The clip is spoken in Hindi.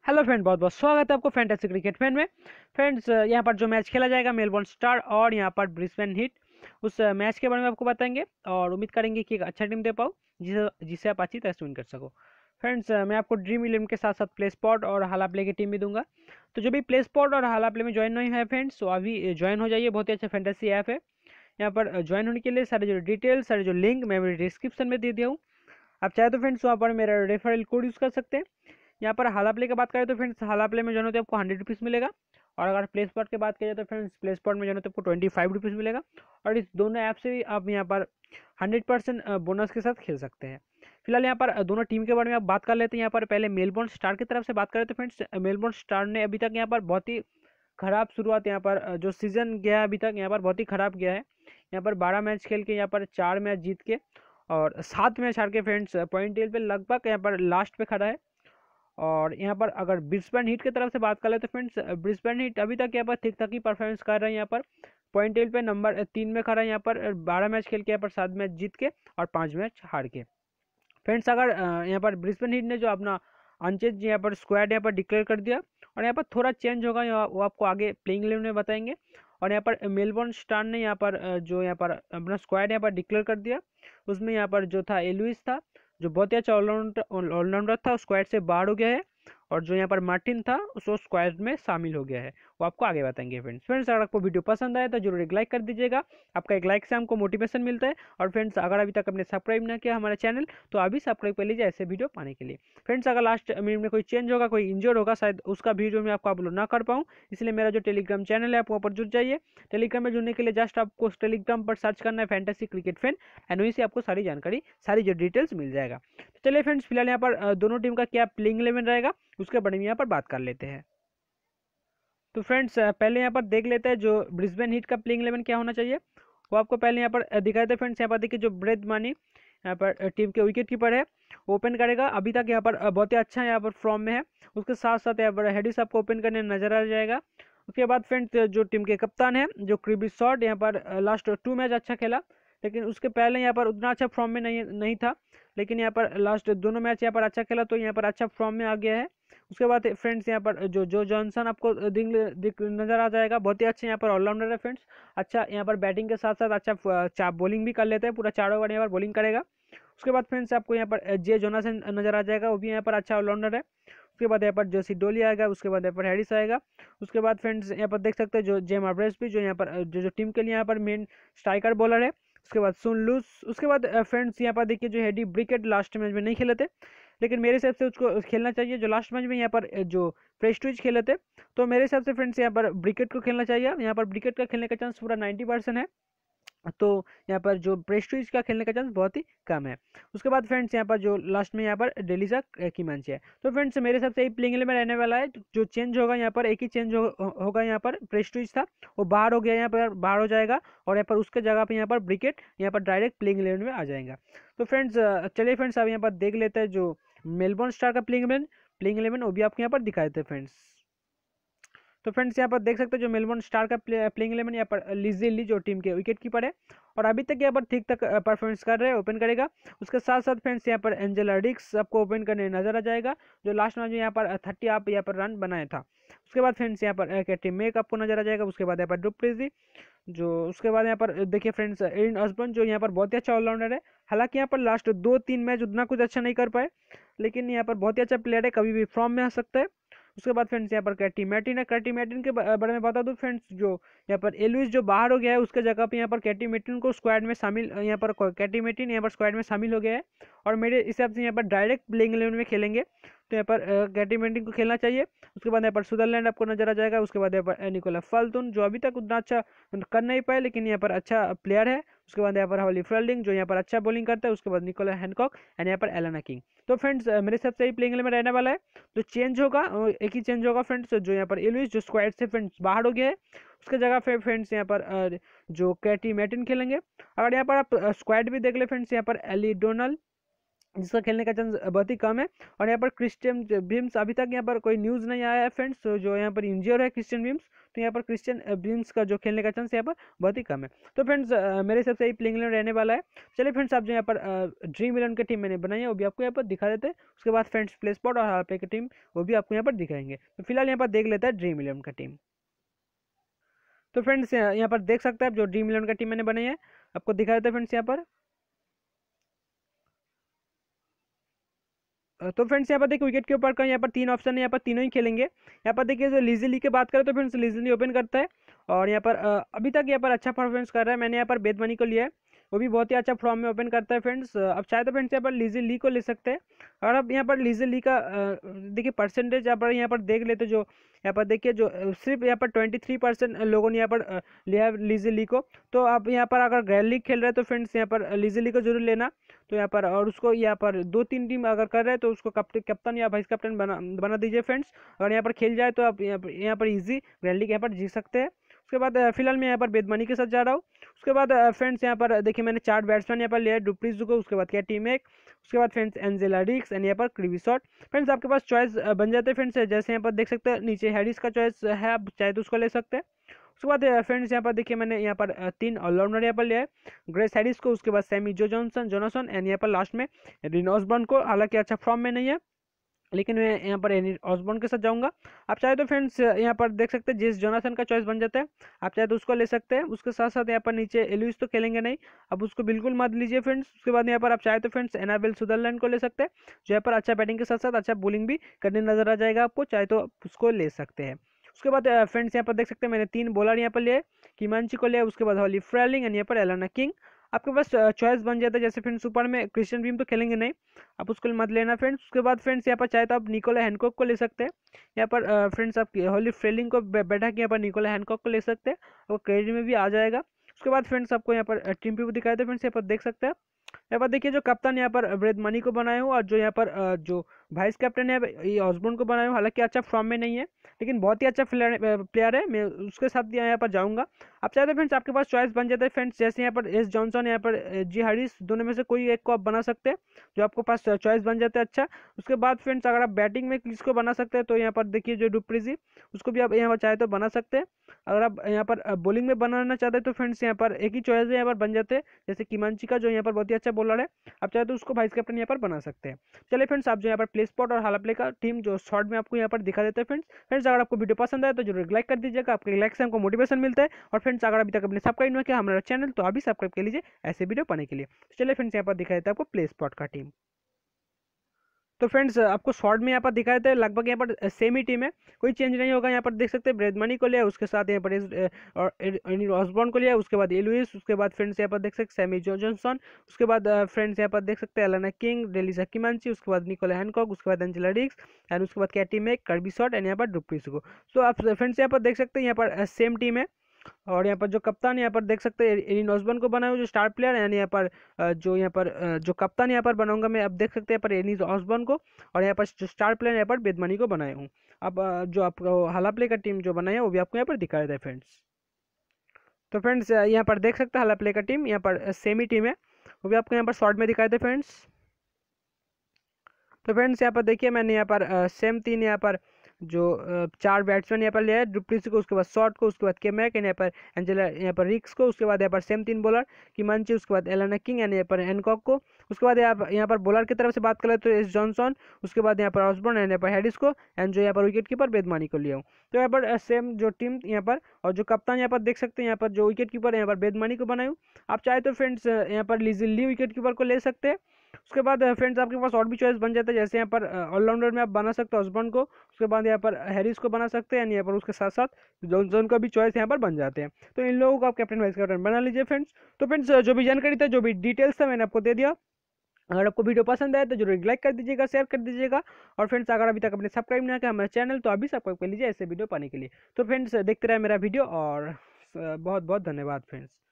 हेलो फ्रेंड, बहुत बहुत स्वागत है आपको फैंटेसी क्रिकेट फैन में। फ्रेंड्स, यहाँ पर जो मैच खेला जाएगा मेलबोर्न स्टार और यहाँ पर ब्रिस्बेन हीट, उस मैच के बारे में आपको बताएंगे और उम्मीद करेंगे कि एक अच्छा टीम दे पाओ जिसे आप अच्छी तरह से विन कर सको। फ्रेंड्स, मैं आपको ड्रीम 11 के साथ साथ प्ले स्पॉट और हाला प्ले की टीम भी दूंगा। तो जो भी प्ले स्पॉट और हाला प्ले में ज्वाइन नहीं है फ्रेंड्स, तो अभी ज्वाइन हो जाइए। बहुत ही अच्छा फैंटेसी ऐप है। यहाँ पर ज्वाइन होने के लिए सारे जो डिटेल्स, सारे जो लिंक मैं मेरे डिस्क्रिप्शन में दे दिया हूँ। आप चाहे तो फ्रेंड्स वहाँ पर मेरा रेफरल कोड यूज़ कर सकते हैं। यहाँ पर हाला प्ले की बात करें तो फ्रेंड्स हाला प्ले में जो है तो आपको 100 रुपीज़ मिलेगा। और अगर प्ले स्पॉट की बात करें तो फ्रेंड्स प्ले स्पॉट में जो है तो आपको 25 रुपीज़ मिलेगा। और इस दोनों ऐप से भी आप यहाँ पर 100% बोनस के साथ खेल सकते हैं। फिलहाल यहाँ पर दोनों टीम के बारे में आप बात कर लेते हैं। यहाँ पर पहले मेलबोर्न स्टार की तरफ से बात करें तो फ्रेंड्स मेलबोर्न स्टार ने अभी तक यहाँ पर बहुत ही खराब शुरुआत, यहाँ पर जो सीजन गया है अभी तक यहाँ पर बहुत ही खराब गया है। यहाँ पर 12 मैच खेल के यहाँ पर 4 मैच जीत के और 7 मैच हार के फ्रेंड्स पॉइंट टेल पे लगभग यहाँ पर लास्ट पे खड़ा है। और यहाँ पर अगर ब्रिस्बेन हीट की तरफ से बात कर ले तो फ्रेंड्स ब्रिस्बेन हीट अभी तक यहाँ पर ठीक ठाक ही परफॉर्मेंस कर रहे हैं। यहाँ पर पॉइंट टेल पे नंबर 3 में खड़ा है। यहाँ पर 12 मैच खेल के यहाँ पर 7 मैच जीत के और 5 मैच हार के। फ्रेंड्स, अगर यहाँ पर ब्रिस्बेन हीट ने जो अपना अनचेंज यहाँ पर स्क्वाड यहाँ पर डिक्लेयर कर दिया और यहाँ पर थोड़ा चेंज होगा, वो आपको आगे प्लेइंग 11 में बताएंगे। और यहाँ पर मेलबोर्न स्टार ने यहाँ पर जो यहाँ पर अपना स्क्वाड यहाँ पर डिक्लेयर कर दिया, उसमें यहाँ पर जो था एलुइस था, जो बहुत ही अच्छा ऑलराउंडर था, स्क्वाड से बाहर हो गया है। और जो यहाँ पर मार्टिन था उसको स्क्वाड में शामिल हो गया है, वो आपको आगे बताएंगे। फ्रेंड्स, अगर आपको वीडियो पसंद आए तो जरूर एक लाइक कर दीजिएगा। आपका एक लाइक से हमको मोटिवेशन मिलता है। और फ्रेंड्स, अगर अभी तक आपने सब्सक्राइब ना किया हमारा चैनल तो अभी सब्सक्राइब कर लीजिए ऐसे वीडियो पाने के लिए। फ्रेंड्स, अगर लास्ट मिनट में कोई चेंज होगा, कोई इंजर्ड होगा, शायद उसका वीडियो मैं आपको अपलोड ना कर पाऊँ, इसलिए मेरा जो टेलीग्राम चैनल है आप वहाँ पर जुड़ जाइए। टेलीग्राम में जुड़ने के लिए जस्ट आपको टेलीग्राम पर सर्च करना है फैंटेसी क्रिकेट फैन, एंड वहीं से आपको सारी जानकारी, सारी जो डिटेल्स मिल जाएगा। तो चलिए फ्रेंड्स, फिलहाल यहाँ पर दोनों टीम का क्या प्लेइंग 11 रहेगा उसके बारे में यहाँ पर बात कर लेते हैं। तो फ्रेंड्स, पहले यहाँ पर देख लेते हैं जो ब्रिस्बेन हीट का प्लेइंग 11 क्या होना चाहिए, वो आपको पहले यहाँ पर दिखाए थे। फ्रेंड्स, यहाँ पर देखिए जो ब्रेड मानी यहाँ पर टीम के विकेट कीपर है, ओपन करेगा। अभी तक यहाँ पर बहुत ही अच्छा यहाँ पर फॉर्म में है। उसके साथ साथ यहाँ पर हेडिस आपको ओपन करने नजर आ जाएगा। उसके बाद फ्रेंड्स, जो टीम के कप्तान है जो क्रिबी शॉट, यहाँ पर लास्ट 2 मैच अच्छा खेला, लेकिन उसके पहले यहाँ पर उतना अच्छा फॉर्म में नहीं था। लेकिन यहाँ पर लास्ट दोनों मैच यहाँ पर अच्छा खेला, तो यहाँ पर अच्छा फॉर्म में आ गया है। उसके बाद फ्रेंड्स, यहाँ पर जो जॉनसन आपको दिख नजर आ जाएगा, बहुत ही अच्छे यहाँ पर ऑलराउंडर है फ्रेंड्स। अच्छा यहाँ पर बैटिंग के साथ साथ अच्छा बॉलिंग भी कर लेते हैं, पूरा चारों ओवर यहाँ पर बॉलिंग करेगा। उसके बाद फ्रेंड्स आपको यहाँ पर जे जोनासन नजर आ जाएगा, वो भी यहाँ पर अच्छा ऑलराउंडर है। उसके बाद यहाँ पर जोसी डोली आएगा, उसके बाद यहाँ पर हैरिस आएगा। उसके बाद फ्रेंड्स यहाँ पर देख सकते हैं जो जेम आब्रेस भी, जो यहाँ पर जो टीम के लिए यहाँ पर मेन स्ट्राइकर बॉलर है। उसके बाद सुन लूस। उसके बाद फ्रेंड्स यहाँ पर देखिए जो हेडी ब्रिकेट लास्ट मैच में नहीं खेले थे, लेकिन मेरे हिसाब से उसको खेलना चाहिए। जो लास्ट मैच में यहाँ पर जो प्रेस्टीज खेले थे, तो मेरे हिसाब से फ्रेंड्स यहाँ पर ब्रिकेट को खेलना चाहिए। यहाँ पर ब्रिकेट का खेलने का चांस पूरा 90% है, तो यहाँ पर जो प्रेस्टीज का खेलने का चांस बहुत ही कम है। उसके बाद फ्रेंड्स यहाँ पर जो लास्ट में यहाँ पर डेलिजा की मंच है। तो फ्रेंड्स, मेरे हिसाब से यही प्लेइंग 11 रहने वाला है। जो चेंज होगा यहाँ पर एक ही चेंज होगा। यहाँ पर प्रेस्टीज था, वो बाहर हो गया, यहाँ पर बाहर हो जाएगा। और यहाँ पर उसके जगह पे यहाँ पर ब्रिकेट यहाँ पर डायरेक्ट प्लेइंग 11 में आ जाएगा। तो फ्रेंड्स, चलिए फ्रेंड्स, अब यहाँ पर देख लेते हैं जो मेलबोर्न स्टार का प्लेइंग 11 वो भी आपको यहाँ पर दिखाए थे फ्रेंड्स। तो फ्रेंड्स, यहाँ पर देख सकते हैं जो मेलबोर्न स्टार का प्लेइंग 11 यहाँ पर लिजी जो टीम के विकेट कीपर है, और अभी तक यहाँ पर ठीक तक परफॉर्मेंस कर रहे हैं, ओपन करेगा। उसके साथ साथ फ्रेंड्स यहाँ पर एंजेला डिक्स आपको ओपन करने नजर आ जाएगा, जो लास्ट मैच में यहाँ पर 30 आप यहाँ पर रन बनाया था। उसके बाद फ्रेंड्स यहाँ पर कैटी मेक आपको नजर आ जाएगा। उसके बाद यहाँ पर डुप्लेसी, जो उसके बाद यहाँ पर देखिए फ्रेंड्स एरिन ऑसबर्न, जो यहाँ पर बहुत ही अच्छा ऑलराउंडर है। हालांकि यहाँ पर लास्ट 2-3 मैच उतना कुछ अच्छा नहीं कर पाए, लेकिन यहाँ पर बहुत ही अच्छा प्लेयर है, कभी भी फॉर्म में आ सकता है। उसके बाद फ्रेंड्स यहाँ पर कैटी मैटिन है। कैटी मैटिन के बारे में बता दूं फ्रेंड्स, जो यहाँ पर एलुइस जो बाहर हो गया है, उसके जगह पे यहाँ पर कैटी मैटिन को स्क्वाड में शामिल, यहाँ पर कैटी मैटिन यहाँ पर स्क्वाड में शामिल हो गया है। और मेरे हिसाब से यहाँ पर डायरेक्ट प्लेइंग 11 में खेलेंगे, तो यहाँ पर कैटी मैटिन को खेलना चाहिए। उसके बाद यहाँ पर सुदरलैंड आपको नजर आ जाएगा। उसके बाद यहाँ पर निकोला फाल्तुन, जो अभी तक उतना अच्छा कर नहीं पाए, लेकिन यहाँ पर अच्छा प्लेयर है। उसके बाद यहाँ पर हॉली फील्डिंग, जो यहाँ पर अच्छा बॉलिंग करता है। उसके बाद निकोला हैनकॉक एंड यहाँ पर एलाना किंग। तो फ्रेंड्स, मेरे हिसाब से ही प्लेइंग 11 में रहने वाला है। जो चेंज होगा एक ही चेंज होगा फ्रेंड्स, जो यहाँ पर एलुइस जो स्क्वाड से फ्रेंड्स बाहर हो गया है, उसके जगह पे फ्रेंड्स यहाँ पर जो कैटी मैटिन खेलेंगे। अगर यहाँ पर आप स्क्वाड भी देख ले फ्रेंड्स, यहाँ पर एली डोनल, जिसका खेलने का चांस बहुत ही कम है। और यहाँ पर क्रिस्टियन विम्स अभी तक यहाँ पर कोई न्यूज़ नहीं आया है फ्रेंड्स, तो जो यहाँ पर इंजर है क्रिस्टियन विम्स, तो यहाँ पर क्रिस्टियन विम्स का जो खेलने का चांस यहाँ पर बहुत ही कम है। तो फ्रेंड्स मेरे हिसाब से यही प्लेइंग 11 रहने वाला है। चलिए फ्रेंड्स, आप जो यहाँ पर ड्रीम 11 की टीम मैंने बनाई है वो भी आपको यहाँ पर दिखा देते हैं। उसके बाद फ्रेंड्स प्ले स्पॉट और हार प्ले की टीम वो भी आपको यहाँ पर दिखाएंगे। तो फिलहाल यहाँ पर देख लेते हैं ड्रीम 11 का टीम। तो फ्रेंड्स यहाँ पर देख सकते हैं आप जो ड्रीम 11 का टीम मैंने बनाई है, आपको दिखा देते हैं फ्रेंड्स यहाँ पर। तो फ्रेंड्स यहाँ पर देखिए विकेट के ऊपर का यहाँ पर 3 ऑप्शन है, यहाँ पर तीनों ही खेलेंगे। यहाँ पर देखिए जो लीजली की बात करें तो फ्रेंड्स लीजली ओपन करता है और यहाँ पर अभी तक यहाँ पर अच्छा परफॉर्मेंस कर रहा है। मैंने यहाँ पर बेदमनी को लिया है, वो भी बहुत ही अच्छा फॉर्म में ओपन करता है फ्रेंड्स। अब चाहे तो फ्रेंड्स यहाँ पर लीजली को ले सकते हैं। और अब यहाँ पर लीजली का देखिए परसेंटेज यहाँ पर देख लेते जो यहाँ पर देखिए जो सिर्फ यहाँ पर 23% लोगों ने यहाँ पर लिया है लीजली को। तो आप यहाँ पर अगर ग्रैंड लीग खेल रहे हैं तो फ्रेंड्स यहाँ पर लीजली को जरूर लेना। तो यहाँ पर और उसको यहाँ पर 2-3 टीम अगर कर रहे हैं तो उसको कैप्टन या वाइस कैप्टन बना दीजिए फ्रेंड्स। अगर यहाँ पर खेल जाए तो आप यहाँ पर इजी ग्रैंड लीग यहाँ पर जीत सकते हैं। उसके बाद फिलहाल मैं यहाँ पर बेदमनी के साथ जा रहा हूँ। उसके बाद फ्रेंड्स यहाँ पर देखिए मैंने 4 बैट्समैन यहाँ पर लिया है, डुप्रीज को, उसके बाद क्या टीम एक, उसके बाद फ्रेंड्स एंजेला रिक्स एंड यहाँ पर क्रिविसॉट। फ्रेंड्स आपके पास चॉइस बन जाते हैं फ्रेंड्स, जैसे यहाँ पर देख सकते हैं नीचे हैरिस का चॉइस है, आप चाहे तो उसको ले सकते हैं। उसके बाद फ्रेंड्स यहाँ पर देखिए मैंने यहाँ पर 3 ऑलराउंडर यहाँ पर लिया है, ग्रेस हैरिस को, उसके बाद सैमी जोनासन एंड यहाँ पर लास्ट में रिन ऑसबर्न को। हालांकि अच्छा फॉर्म में नहीं है लेकिन मैं यहाँ पर एनी ऑसबॉर्न के साथ जाऊंगा। आप चाहे तो फ्रेंड्स यहाँ पर देख सकते हैं जेस जोनासन का चॉइस बन जाता है, आप चाहे तो उसको ले सकते हैं। उसके साथ साथ यहाँ पर नीचे एलुइस तो खेलेंगे नहीं, अब उसको बिल्कुल मत लीजिए फ्रेंड्स। उसके बाद यहाँ पर आप चाहे तो फ्रेंड्स एनाबेल सुदरलैंड को ले सकते हैं, जो यहाँ पर अच्छा बैटिंग के साथ साथ अच्छा बॉलिंग भी करने नजर आ जाएगा आपको, चाहे तो उसको ले सकते हैं। उसके बाद फ्रेंड्स यहाँ पर देख सकते हैं मैंने 3 बॉलर यहाँ पर लिए, किमांची को लिया, उसके बाद हॉली फ्रेलिंग एंड यहाँ पर एलाना किंग। आपके पास चॉइस बन जाता है, जैसे फ्रेंड्स ऊपर में क्रिश्चियन विम तो खेलेंगे नहीं, आप उसको मत लेना फ्रेंड्स। उसके बाद फ्रेंड्स यहाँ पर चाहे तो आप निकोला हैनकॉक को ले सकते हैं। यहाँ पर फ्रेंड्स आप हॉली फ्रेलिंग को बैठा के यहाँ पर निकोला हैनकॉक को ले सकते हैं, और क्रेडिट में भी आ जाएगा। उसके बाद फ्रेंड्स आपको यहाँ पर टीम पे दिखाए थे फ्रेंड्स, यहाँ पर देख सकते हैं। यहाँ पर देखिए जो कप्तान यहाँ पर ब्रेदमनी को बनाया हूँ, और जो यहाँ पर जो वाइस कैप्टन है ये ऑसबॉर्न को बनाया हूँ। हालांकि अच्छा फॉर्म में नहीं है लेकिन बहुत ही अच्छा प्लेयर है, मैं उसके साथ यहाँ पर जाऊँगा। आप चाहते हैं फ्रेंड्स आपके पास चॉइस बन जाता है फ्रेंड्स, जैसे यहाँ पर एस जॉनसन, यहाँ पर जी हारिस, दोनों में से कोई एक को आप बना सकते हैं, जो आपको पास चॉइस बन जाता है अच्छा। उसके बाद फ्रेंड्स अगर आप बैटिंग में किसको बना सकते हैं तो यहाँ पर देखिए जो डुप्रीजी, उसको भी आप यहाँ पर चाहे तो बना सकते हैं। अगर आप यहाँ पर बॉलिंग में बनाना चाहते हैं तो फ्रेंड्स यहाँ पर एक ही चॉइस है, यहाँ पर बन जाते हैं, जैसे किमांची का जो यहाँ पर बहुत ही अच्छा बॉलर है, आप चाहे तो उसको वाइस कैप्टन यहाँ पर बना सकते हैं। चलिए फ्रेंड्स, आप जो यहाँ पर प्ले स्पॉट और हाला प्ले का टीम जो शॉर्ट में आपको यहाँ पर दिखा देते हैं फ्रेंड्स अगर आपको वीडियो पसंद आए तो जरूर लाइक कर दीजिएगा, आपके लाइक से हमको मोटिवेशन मिलता है। और फ्रेंड्स अगर अभी तक आपने सब्सक्राइब नहीं किया हमारा चैनल तो अभी सब्सक्राइब कर लीजिए ऐसे वीडियो पाने के लिए। चलिए फ्रेंड्स यहाँ पर दिखा देता है आपको प्ले स्पॉट का टीम। तो फ्रेंड्स आपको शॉर्ट में यहाँ पर दिखाए थे लगभग यहाँ पर सेम ही टीम है, कोई चेंज नहीं होगा। यहाँ पर देख सकते हैं ब्रेदमनी को लिया, उसके साथ यहाँ पर और ऑसबॉर्न को लिया, उसके बाद एलुइस, उसके बाद फ्रेंड्स यहाँ पर देख सकते सैमी जॉनसन, उसके बाद फ्रेंड्स यहाँ पर देख सकते हैं एलाना किंग, डेलिसा किमांची, उसके बाद निकोला हैनकॉक, उसके बाद एंजेला रिक्स एंड उसके बाद Katie Mack, Kirby shot and यहाँ पर डुप्रीज को। सो आप फ्रेंड्स यहाँ पर देख सकते हैं यहाँ पर सेम टीम है। और यहाँ पर जो कप्तान यहाँ पर देख सकते हैं एरिन ऑसबॉर्न को बनाया जो स्टार प्लेयर, यानी यहाँ पर जो कप्तान यहाँ पर बनाऊंगा मैं, अब देख सकते हैं पर एरिन ऑसबॉर्न को, और यहाँ पर जो स्टार प्लेयर यहाँ पर बेदमनी को बनाया हूँ। अब जो आपको हाला प्ले का टीम जो बनाया है वो भी आपको यहाँ पर दिखाया था फ्रेंड्स। तो फ्रेंड्स यहाँ पर देख सकते हैं हाला प्ले का टीम यहाँ पर सेम ही टीम है, वो भी आपको यहाँ पर शॉर्ट में दिखाए थे फ्रेंड्स। तो फ्रेंड्स यहाँ पर देखिए मैंने यहाँ पर सेम 3 यहाँ पर जो 4 बैट्समैन यहाँ पर लिया है, डुप्लीसी को, उसके बाद शॉट को, उसके बाद केमैक एंड यहाँ पर एंजेला यहाँ पर रिक्स को, उसके बाद यहाँ पर सेम 3 बॉलर किमांची, उसके बाद एलाना किंग एंड यहाँ पर हैनकॉक को। उसके बाद यहाँ पर बॉलर की तरफ से बात करें तो एस जॉनसन, उसके बाद यहाँ पर ऑसबॉर्न एंड यहाँ पर हैरिस को, एंड जो यहाँ पर विकेट कीपर बेदमानी को लिया हूँ। तो यहाँ पर सेम जो टीम यहाँ पर, और जो कप्तान यहाँ पर देख सकते हैं यहाँ पर जो विकेट कीपर यहाँ पर बेदमानी को बनाई हूँ। आप चाहे तो फ्रेंड्स यहाँ पर लीजिली विकेट कीपर को ले सकते हैं। उसके बाद फ्रेंड्स आपके पास और भी चॉइस बन जाता है, जैसे यहाँ पर ऑलराउंडर में आप बना सकते हो ऑसबॉर्न को, उसके बाद यहाँ पर हैरिस को बना सकते हैं, यहाँ पर उसके साथ साथ जॉनसन का भी चॉइस यहाँ पर बन जाते हैं। तो इन लोगों को आप कैप्टन वाइस कैप्टन बना लीजिए फ्रेंड्स। तो फ्रेंड्स जो भी जानकारी था, जो भी डिटेल्स था मैंने आपको दे दिया। अगर आपको वीडियो पसंद आए तो जरूर लाइक कर दीजिएगा, शेयर कर दीजिएगा। और फ्रेंड्स अगर अभी तक अपने सब्सक्राइब नहीं किया हमारे चैनल तो अभी सब्सक्राइब कर लीजिए ऐसे वीडियो पाने के लिए। तो फ्रेंड्स देखते रहे मेरा वीडियो, और बहुत बहुत धन्यवाद फ्रेंड्स।